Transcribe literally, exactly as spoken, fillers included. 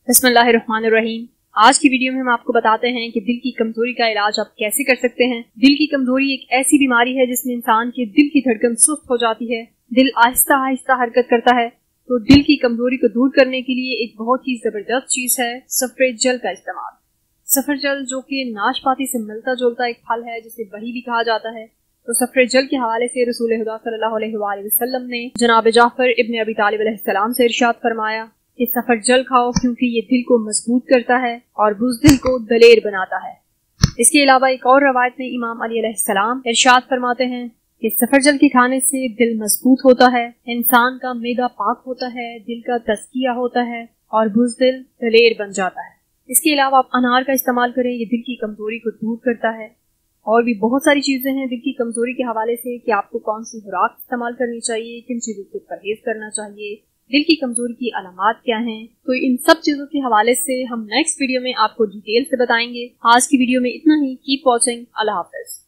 बिस्मिल्लाहिर्रहमानिर्रहीम। आज की वीडियो में हम आपको बताते हैं कि दिल की कमजोरी का इलाज आप कैसे कर सकते हैं। दिल की कमजोरी एक ऐसी बीमारी है जिसमें इंसान के दिल की धड़कन सुस्त हो जाती है, दिल आहिस्ता आहिस्ता हरकत करता है। तो दिल की कमजोरी को दूर करने के लिए एक बहुत ही जबरदस्त चीज है सफेद जल का इस्तेमाल। सफेद जल जो कि नाशपाती से मिलता जुलता एक फल है जिसे बही भी कहा जाता है। तो सफेद जल के हवाले से रसूल खुदा सल्लल्लाहु अलैहि वसल्लम ने जनाब जाफर इब्न अबी तालिब अलैहिस्सलाम से इरशाद फरमाया कि सफेद जल खाओ क्योंकि ये दिल को मजबूत करता है और बुज़दिल को दलेर बनाता है। इसके अलावा एक और रवायत में इमाम अली अलैहिस्सलाम इरशाद फरमाते हैं कि सफेद जल के खाने से दिल मजबूत होता है, इंसान का मैदा पाक होता है, दिल का तज़किया होता है और बुज़दिल दलेर बन जाता है। इसके अलावा आप अनार का इस्तेमाल करें, ये दिल की कमजोरी को दूर करता है। और भी बहुत सारी चीजें हैं दिल की कमजोरी के हवाले से कि आपको कौन सी खुराक इस्तेमाल करनी चाहिए, किन चीजों से परहेज करना चाहिए, दिल की कमजोरी की अलामात क्या हैं। तो इन सब चीजों के हवाले से हम नेक्स्ट वीडियो में आपको डिटेल से बताएंगे। आज की वीडियो में इतना ही। Keep watching. अल्लाह हाफिज।